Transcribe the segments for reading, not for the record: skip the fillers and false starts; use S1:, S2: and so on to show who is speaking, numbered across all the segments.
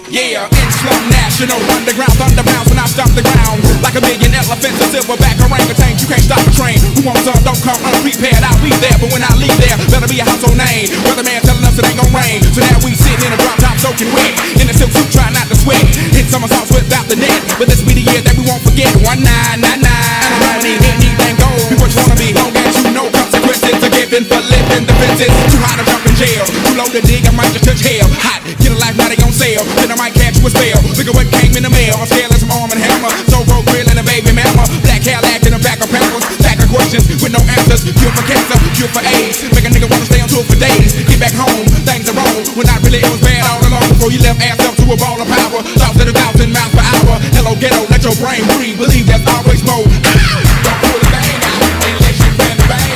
S1: Yeah, Islam National Underground Thunderbounds when I stop the ground. Like a million elephants, a silverback orangutan. You can't stop the train. Who wants some? Don't come unprepared. I'll be there, but when I leave there, better be a household name. Weatherman telling us it ain't gon' rain. So now we sitting in a drop top soaking wet. In a silk suit trying not to sweat. Hit somersaults without the net. But this be the year that we won't forget. 1999. I don't need anything gold. Be what you wanna be. Long as you know consequences are given for living defenses. Too hot to jump in jail. Too low to dig, I might just touch hell. Hot, get a life, now they on sale. Then I might catch you a spell. Look at what came in the mail. I'm scaling some arm and hammer. So road grill and a baby mama. Black Cadillac in the back of Pampers. Pack of questions with no answers. Cure for cancer, cure for AIDS. Make a nigga wanna stay on tour for days. Get back home, things are wrong. When not really, it was bad all along. Before you left ass up to a ball of power. Thoughts at 1,000 miles per hour. Hello ghetto, let your brain breathe. Believe there's always more. Don't pull the bang out unless you plan the bang.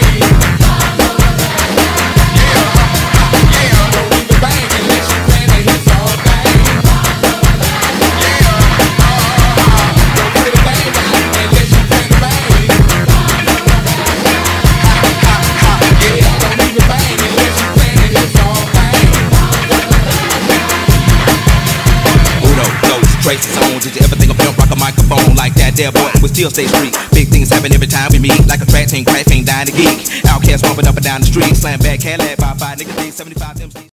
S2: Traces on, did you ever think of film rock a microphone like that there boy? We still stay street. Big things happen every time we meet. Like a track team, crash ain't dying to geek. Outcast bumping up and down the street. Slam back, Cadillac, 5-5, niggas, 75 MC.